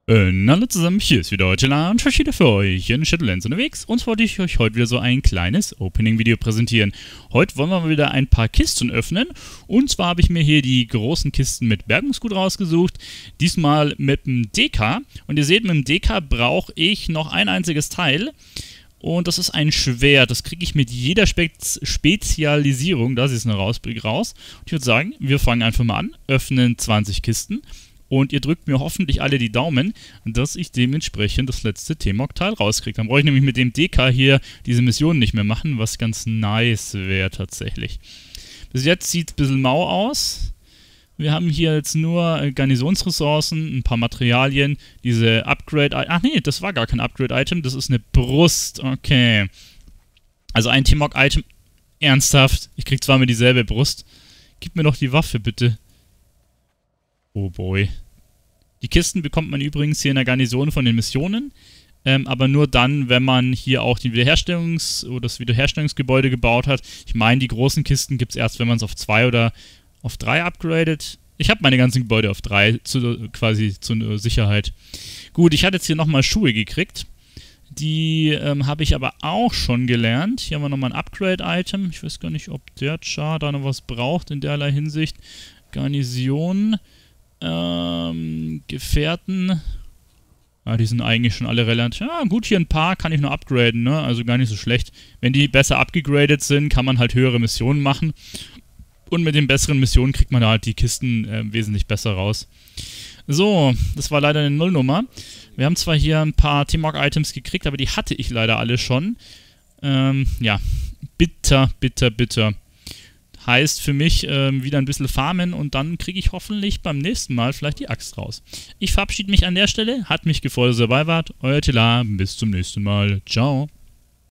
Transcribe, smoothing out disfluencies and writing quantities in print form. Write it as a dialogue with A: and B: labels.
A: Hallo zusammen, hier ist wieder Angela und ich wieder für euch in Shadowlands unterwegs und wollte ich euch heute wieder so ein kleines Opening-Video präsentieren. Heute wollen wir mal wieder ein paar Kisten öffnen und zwar habe ich mir hier die großen Kisten mit Bergungsgut rausgesucht, diesmal mit dem DK und ihr seht, mit dem DK brauche ich noch ein einziges Teil und das ist ein Schwert, das kriege ich mit jeder Spezialisierung, da ist es noch raus, und ich würde sagen, wir fangen einfach mal an, öffnen 20 Kisten. Und ihr drückt mir hoffentlich alle die Daumen, dass ich dementsprechend das letzte T-Mog-Teil rauskriege. Dann brauche ich nämlich mit dem DK hier diese Mission nicht mehr machen, was ganz nice wäre tatsächlich. Bis jetzt sieht es ein bisschen mau aus. Wir haben hier jetzt nur Garnisonsressourcen, ein paar Materialien, diese Upgrade... Ach nee, das war gar kein Upgrade-Item, das ist eine Brust. Okay. Also ein T-Mog-Item. Ernsthaft? Ich krieg zwar mir dieselbe Brust. Gib mir doch die Waffe, bitte. Oh boy. Die Kisten bekommt man übrigens hier in der Garnison von den Missionen, aber nur dann, wenn man hier auch das Wiederherstellungsgebäude gebaut hat. Ich meine, die großen Kisten gibt es erst, wenn man es auf 2 oder auf 3 upgradet. Ich habe meine ganzen Gebäude auf 3, quasi zur Sicherheit. Gut, ich hatte jetzt hier nochmal Schuhe gekriegt. Die habe ich aber auch schon gelernt. Hier haben wir nochmal ein Upgrade-Item. Ich weiß gar nicht, ob der Char da noch was braucht in derlei Hinsicht. Garnison... Gefährten. Ja, die sind eigentlich schon alle relativ... Ja, gut, hier ein paar kann ich noch upgraden, ne? Also gar nicht so schlecht. Wenn die besser abgegradet sind, kann man halt höhere Missionen machen. Und mit den besseren Missionen kriegt man da halt die Kisten wesentlich besser raus. So, das war leider eine Nullnummer. Wir haben zwar hier ein paar T-Mog-Items gekriegt, aber die hatte ich leider alle schon. Ja, bitter, bitter, bitter. Heißt für mich wieder ein bisschen farmen und dann kriege ich hoffentlich beim nächsten Mal vielleicht die Axt raus. Ich verabschiede mich an der Stelle. Hat mich gefreut, dass ihr dabei wart. Euer Tila. Bis zum nächsten Mal. Ciao.